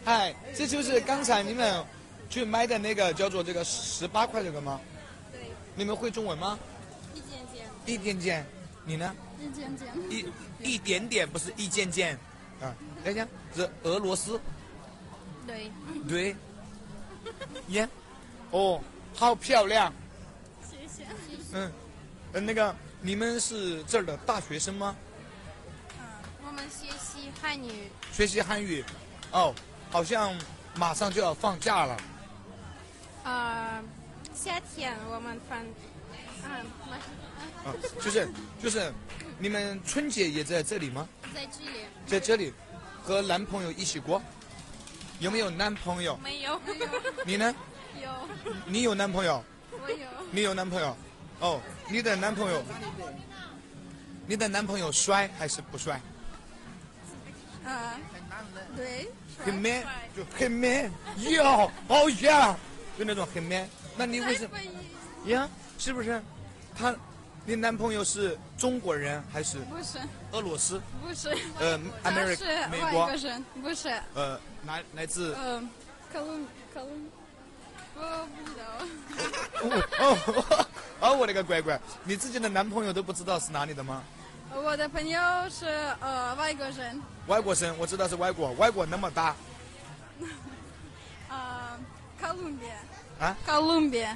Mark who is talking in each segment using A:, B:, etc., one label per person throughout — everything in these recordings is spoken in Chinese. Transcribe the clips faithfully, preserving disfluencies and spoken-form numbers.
A: 嗨，这就是刚才你们去买的那个叫做这个十八块这个吗？
B: 对。
A: 你们会中文吗？
B: 一件件。
A: 一点点，你呢？
B: 一件件。
A: 一一点点，不是一件件。啊，等一下，是俄罗斯。
B: 对。
A: 对。耶，哦，好漂亮。
B: 谢谢。
A: 嗯，呃，那个，你们是这儿的大学生吗？
B: 嗯，我们学习汉语。
A: 学习汉语，哦，好像马上就要放假了。
B: 啊、呃，夏天我们放，啊，马
A: 啊，就是就是，你们春节也在这里吗？
B: 在这里。
A: 在这里，和男朋友一起过？有没有男朋友？
B: 没有。没有。
A: 你呢？
B: 有。
A: 你有男朋友？
B: 我有。
A: 你有男朋友？哦，你的男朋友，你的男朋友帅还是不帅？
B: 啊，对，
A: 很 man， 就很 man， 哟，好呀，就那种很 man。那你为什么？呀，是不是？他，你男朋友是中国人还是？
B: 不是。
A: 俄罗斯？
B: 不是。
A: 呃，America， 美国？
B: 外国人，不是。
A: 呃，来来自？
B: 呃，科隆，科隆，我不知道。
A: 哦哦哦，我那个乖乖，你自己的男朋友都不知道是哪里的吗？
B: 我的朋友是呃外国人。
A: 外国生，我知道是外国，外国那么大。
B: 啊，哥伦比亚。
A: 啊？
B: 哥伦比亚。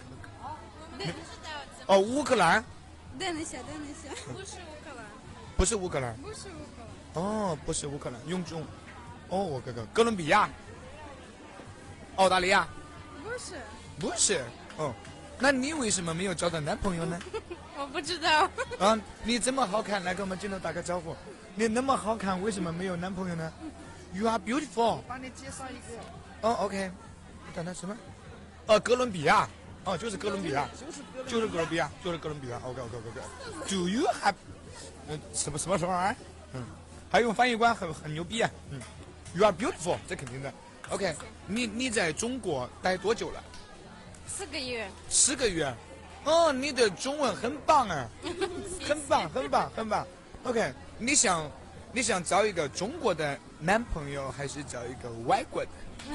A: 哦，乌克兰。
B: 等一下，等一下，不是乌克兰。
A: 不是乌克兰。
B: 不是乌克兰。
A: 哦，不是乌克兰，用中。哦，我哥哥，哥伦比亚。澳大利亚。
B: 不是。
A: 不是。哦，那你为什么没有交到男朋友呢？
B: 我不知道。
A: 啊，你这么好看，来跟我们镜头打个招呼。你那么好看，为什么没有男朋友呢 ？You are beautiful。
C: 帮你介绍一个。
A: 哦 ，OK。等等什么？哦，哥伦比亚。哦，就是哥伦比亚，就是哥伦比亚，就是哥伦比亚。OK，OK，OK。Do you have？ 嗯，什么什么什么玩意儿？嗯，还有翻译官很很牛逼啊。嗯 ，You are beautiful， 这肯定的。OK， 你你在中国待多久了？
B: 四个月。
A: 四个月。哦，你的中文很棒啊，很棒，很棒，很棒。OK， 你想你想找一个中国的男朋友，还是找一个外国的？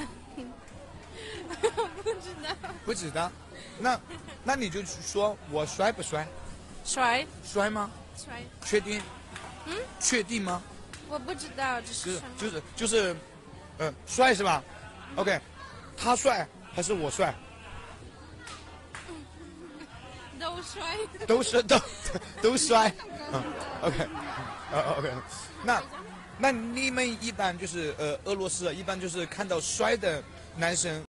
B: 不知道。
A: 不知道。那那你就说我帅不帅？
B: 帅。
A: 帅吗？
B: 帅。
A: 确定？
B: 嗯？
A: 确定吗？
B: 我不知道这是什么。
A: 就是就是，呃，帅是吧 ？OK， 他帅还是我帅？
B: 都帅。
A: 都是都都帅。嗯 ，OK， 呃 OK， 那那你们一般就是呃俄罗斯一般就是看到帅的男生。